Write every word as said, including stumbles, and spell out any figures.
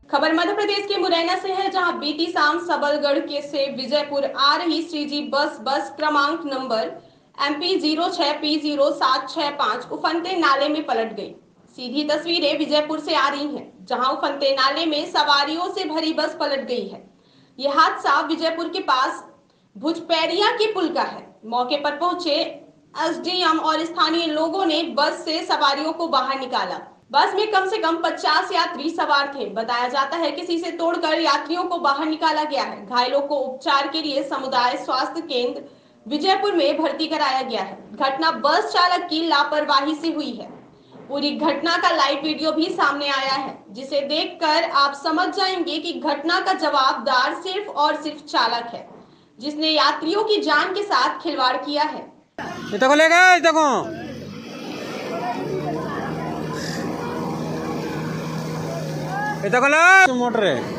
खबर मध्य प्रदेश के मुरैना से है, जहां बीती शाम सबलगढ़ के से विजयपुर आ रही श्रीजी बस बस क्रमांक नंबर एम पी जीरो छह पी जीरो सात छह पाँच उफनते नाले में पलट गई। सीधी तस्वीरें विजयपुर से आ रही हैं, जहां उफनते नाले में सवारियों से भरी बस पलट गई है। यह हादसा विजयपुर के पास भुजपैरिया के पुल का है। मौके पर पहुंचे एस डी एम और स्थानीय लोगों ने बस से सवारियों को बाहर निकाला। बस में कम से कम पचास यात्री सवार थे। बताया जाता है कि शीशे तोड़कर यात्रियों को बाहर निकाला गया है। घायलों को उपचार के लिए समुदाय स्वास्थ्य केंद्र विजयपुर में भर्ती कराया गया है। घटना बस चालक की लापरवाही से हुई है। पूरी घटना का लाइव वीडियो भी सामने आया है, जिसे देखकर आप समझ जाएंगे कि घटना का जवाबदार सिर्फ और सिर्फ चालक है, जिसने यात्रियों की जान के साथ खिलवाड़ किया है। देखो लेगा देखो देखो मोटर है।